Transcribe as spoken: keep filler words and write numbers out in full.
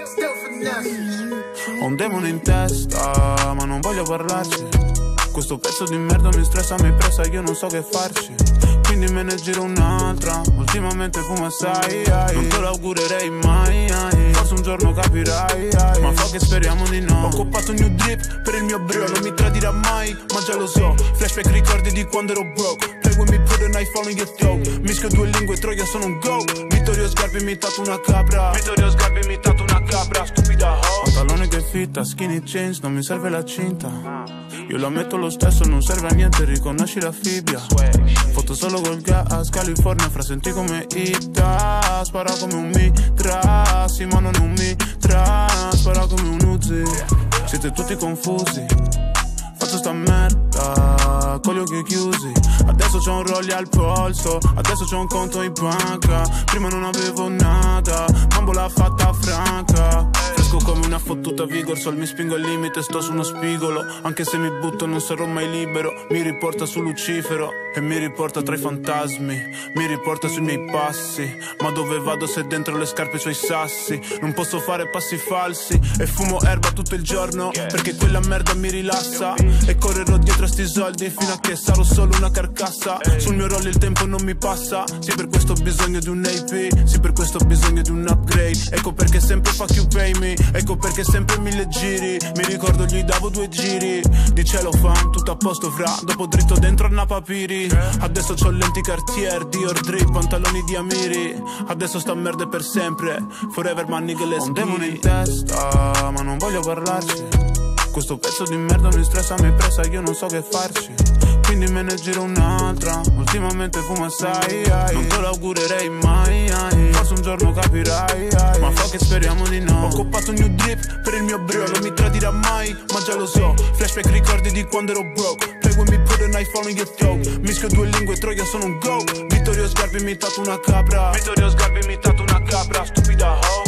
Ho un demone in testa, ma non voglio parlarci. Questo pezzo di merda mi stressa, mi pressa, io non so che farci. Quindi me ne giro un'altra, ultimamente fumo assai, ai. Non te lo augurerei mai, ai. Forse un giorno capirai, ai. Ma fa che speriamo di no. Ho coppato un new drip per il mio bro, non mi tradirà mai, ma già lo so. Flashback ricordi di quando ero broke. Play with me, put a knife all in your throat. Mischio due lingue, troia sono un go. Vittorio Sgarbi imitato una capra. Vittorio Sgarbi imitato una capra, stupida ho. Pantalone che fitta, skinny jeans, non mi serve la cinta. Io la metto lo stesso, non serve a niente, riconosci la fibbia. Foto solo col gas, California, fra senti come Ita. Spara come un mitra, sì ma non è un mitra. Spara come un Uzi, siete tutti confusi. Faccio sta merda, con gli occhi chiusi. Adesso c'ho un rolli al polso, adesso c'ho un conto in banca. Prima non avevo nada, mambo l'ha fatta franca. Fresco come una fottuta Vigor, sol mi spingo al limite, sto su uno spigolo. Anche se mi butto non sarò mai libero. Mi riporta su Lucifero e mi riporta tra i fantasmi. Mi riporta sui miei passi. Ma dove vado se dentro le scarpe c'ho i sassi? Non posso fare passi falsi e fumo erba tutto il giorno, perché quella merda mi rilassa. E correrò dietro a sti soldi fino a che sarò solo una carcassa. Sul mio rollo il tempo non mi passa. Sì, per questo ho bisogno di un A P. Sì, per questo ho bisogno di un upgrade. Ecco perché sempre fuck you pay me. Ecco perché sempre mille giri. Mi ricordo gli davo due giri di cellophane, tutto a posto fra. Dopo dritto dentro a Napapiri. Adesso c'ho lenti Cartier, Dior drip, pantaloni di Amiri. Adesso sta merda per sempre. Forever man nigga let's. Ho un demone in testa, ma non voglio parlarci. Questo pezzo di merda mi stressa, mi pressa, io non so che farci. Quindi me ne giro un'altra, ultimamente fumo assai, ai. Non te lo augurerei mai, ai. Forse un giorno capirai, ai. Ma fa che speriamo di no. Ho coppato un new drip per il mio bro, non mi tradirà mai, ma già lo so. Flashback ricordi di quando ero broke. Play with me, put a knife all in your throat. Mischio due lingue, troia sono un go. Vittorio Sgarbi imitato una capra. Vittorio Sgarbi imitato una capra, stupida ho.